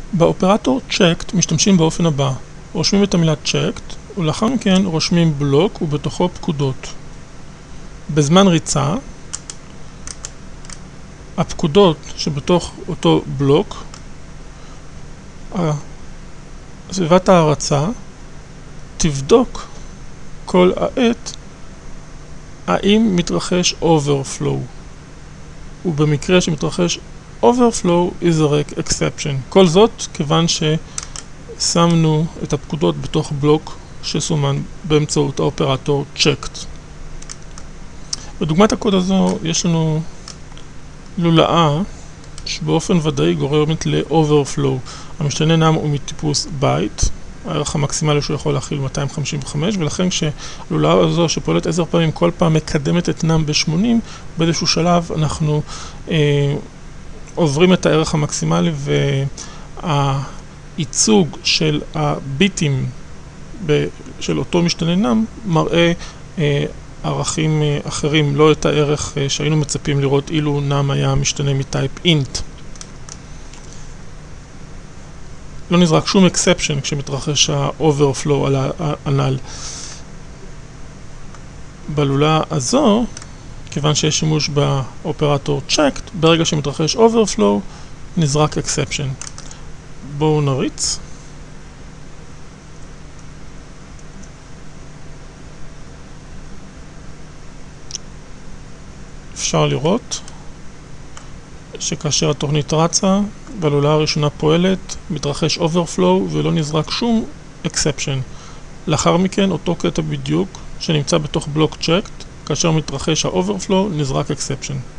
באופרטור checked משתמשים באופן הבא. רושמים את המילה checked, ולאחר מכן רושמים בלוק ובתוכו פקודות. בזמן ריצה, הפקודות שבתוך אותו בלוק, סביבת ההרצה, תבדוק כל העת האם מתרחש overflow. ובמקרה שמתרחש overflow יזרק exception. כל זאת כיוון ששמנו את הפקודות בתוך בלוק שסומן באמצעות האופרטור checked. בדוגמת הקוד הזו יש לנו לולאה שבאופן ודאי גורמת ל-overflow. המשתנה נם הוא מטיפוס בייט, הערך המקסימלי שהוא יכול להכיל 255, ולכן כשהלולאה הזו שפועלת 10 פעמים כל פעם מקדמת את נם ב-80, באיזשהו שלב אנחנו עוברים את הערך המקסימלי, והייצוג של הביטים של אותו משתנה נם מראה ערכים אחרים, לא את הערך שהיינו מצפים לראות אילו נם היה משתנה מטייפ int. לא נזרק שום exception כשמתרחש ה-overflow על הנ"ל. בלולאה הזו, כיוון שיש שימוש באופרטור checked, ברגע שמתרחש overflow נזרק exception. בואו נריץ. אפשר לראות שכאשר התוכנית רצה והלולאה הראשונה פועלת, מתרחש overflow ולא נזרק שום exception. לאחר מכן אותו קטע בדיוק שנמצא בתוך בלוק checked, כאשר מתרחש ה-overflow נזרק exception.